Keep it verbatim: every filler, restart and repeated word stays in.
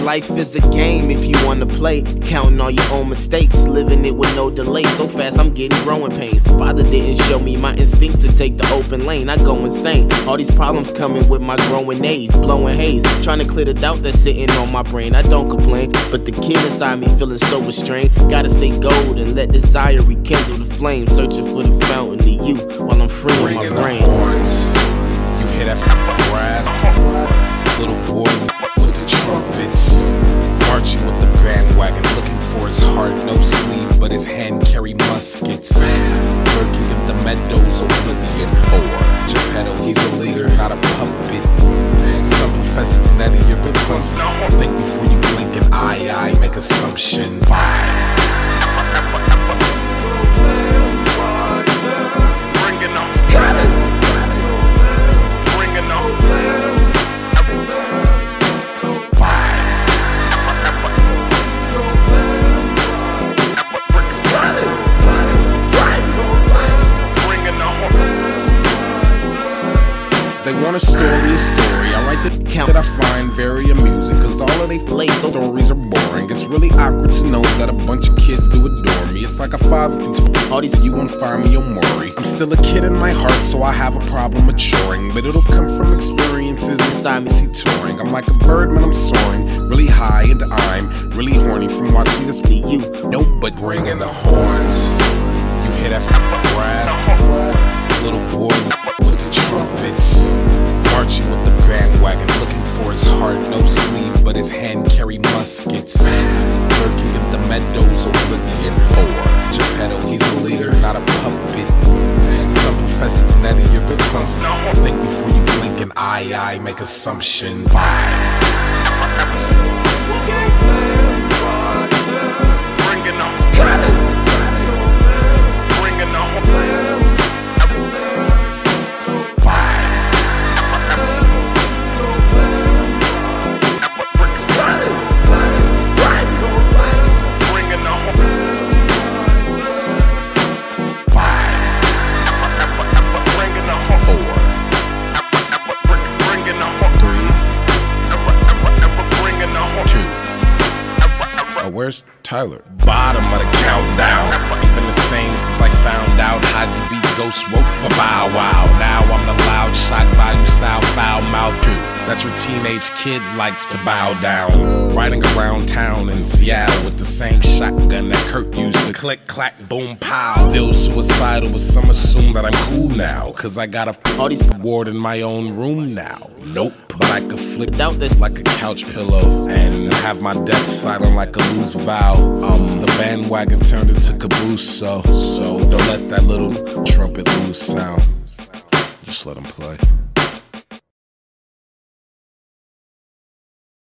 life is a game if you wanna play. Counting all your own mistakes, living it with no delay. So fast I'm getting growing pains. Father didn't show me my instincts to take the open lane. I go insane. All these problems coming with my growing age, blowing haze, trying to clear the doubt that's sitting on my brain. I don't complain, but the kid inside me feeling so restrained. Gotta stay gold and let desire rekindle the flame. Searching for the fountain of youth while I'm freeing Bringing my brain. The horns. You hear that brass? Little boy with the trumpets, marching with the bandwagon, looking for his heart. No sleeve, but his hand carry muskets. Lurking in the meadows, oblivion. Or Geppetto, he's a leader, not a puppet. Some professors netty, you're the clumps. Think before you blink an eye, I make assumptions. They want a story, a story. I write the count that I find very amusing, cause all of they late stories are boring. It's really awkward to know that a bunch of kids do adore me. It's like a father thinks all these you won't find me Omori. I'm still a kid in my heart, so I have a problem maturing, but it'll come from experiences inside me, see touring. I'm like a bird when I'm soaring, really high, and I'm really horny from watching this be you. No, but bring in the horns. You hear that brass? Little boy with the trumpets, marching with the bandwagon, looking for his heart. No sleeve, but his hand carry muskets. Lurking in the meadows, oblivion. Or Geppetto, he's a leader, not a puppet. Some professors netty, you're the clumps. Think before you blink an eye, I make assumptions. Where's Tyler? Bottom of the countdown. Ain't been the same since I found out Haji Beats Ghost wrote for Bow Wow. Now I'm the loud shot value style foul mouth dude that your teenage kid likes to bow down. Riding around town in Seattle with the same shotgun that Kurt used to click, clack, boom, pow. Still suicidal, but some assume that I'm cool now, cause I got a all these award in my own room now. Nope, but I could flip out this like a couch pillow and have my death silent like a loose vow. Um, the bandwagon turned into caboose, so so don't let that little trumpet loose sound. Just let him play.